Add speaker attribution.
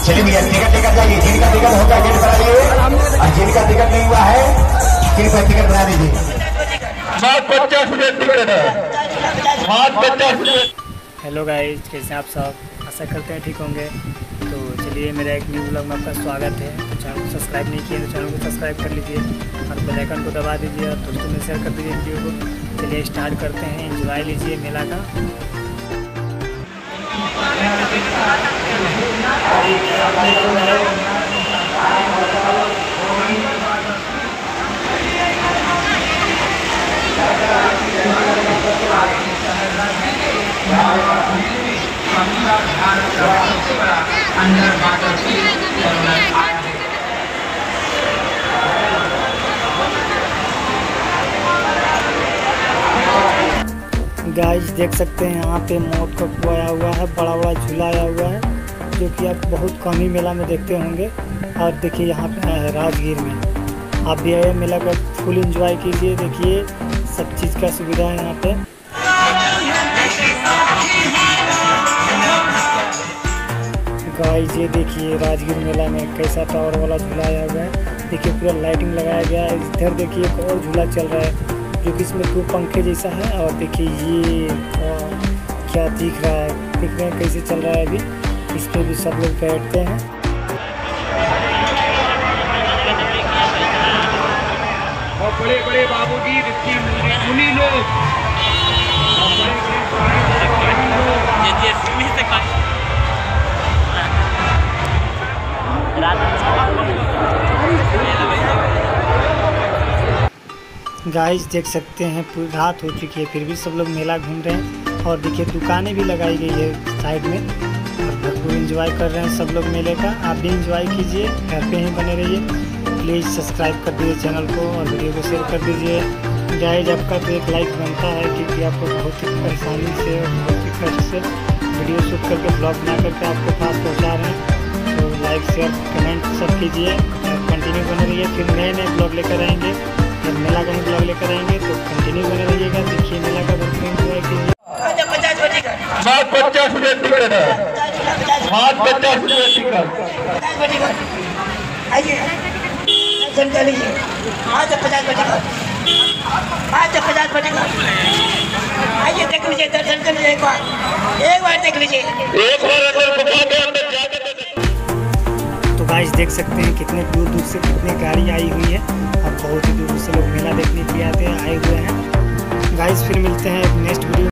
Speaker 1: चलिए भैया टिकट लेकर जाइए, जिनका टिकट होगा टिकट करा लिए और जिनका टिकट नहीं हुआ है सिर्फ टिकट बना दीजिए। 50 टिकट है।
Speaker 2: हेलो गाइस, कैसे हैं आप सब? आशा करते हैं ठीक होंगे। तो चलिए, मेरा एक न्यू व्लॉग में आपका स्वागत है। तो चैनल को सब्सक्राइब नहीं किए तो चैनल को सब्सक्राइब कर लीजिए और बेल आइकन को दबा दीजिए और दोस्तों में शेयर कर दीजिए वीडियो को। चलिए स्टार्ट करते हैं, एंजॉय लीजिए मेला का। गाइस देख सकते हैं यहाँ पे मौत का कुआं आया हुआ है, बड़ा बड़ा झूला आया हुआ है जो कि आप बहुत कम ही मेला में देखते होंगे। और देखिए यहाँ पे है राजगीर में, आप भी आए मेला का फुल एंजॉय कीजिए। देखिए सब चीज़ का सुविधा है यहाँ पे। गाइस ये देखिए राजगीर मेला में कैसा टावर वाला झूला आया हुआ है। देखिए पूरा लाइटिंग लगाया गया है। इधर देखिए एक और झूला चल रहा है जो कि इसमें 2 पंखे जैसा है। और देखिए ये क्या दिख रहा है, दिख रहे हैं कैसे चल रहा है अभी। इस पर भी सब लोग बैठते हैं।
Speaker 3: और बड़े बड़े बाबूजी ऋषि मुनि लोग
Speaker 2: गाइस देख सकते हैं पूरी रात हो चुकी है, फिर भी सब लोग मेला घूम रहे हैं। और देखिए दुकानें भी लगाई गई है साइड में और भरपूर एंजॉय कर रहे हैं सब लोग मेले का। आप भी एंजॉय कीजिए, घर पे ही बने रहिए। प्लीज़ सब्सक्राइब कर दीजिए चैनल को और वीडियो को शेयर कर दीजिए। गाइस आपका तो एक लाइक बनता है क्योंकि आपको बहुत ही परेशानी से और बहुत ही कष्ट से वीडियो शूट करके ब्लॉग बना करके आपके पास पहुँचा रहे हैं। तो लाइक शेयर कमेंट सब कीजिए और कंटिन्यू बने रहिए। फिर नए नए ब्लॉग लेकर आएंगे, जब मेला का ही ब्लॉग लेकर आएंगे तो कंटिन्यू बने रहिएगा। देखिए मेला का बहुत एंजॉय कीजिए।
Speaker 1: 50 टिकट है। 50 टिकट
Speaker 4: आइए दर्शन कर लीजिए। 50 आइए देख लीजिए, दर्शन कर लीजिए। एक बार देख लीजिए।
Speaker 2: तो गाइस देख सकते हैं कितने दूर दूर से कितनी गाड़ी आई हुई है और बहुत ही दूर से लोग मेला देखने के लिए आए हुए हैं। गाइस फिर मिलते हैं नेक्स्ट वीडियो।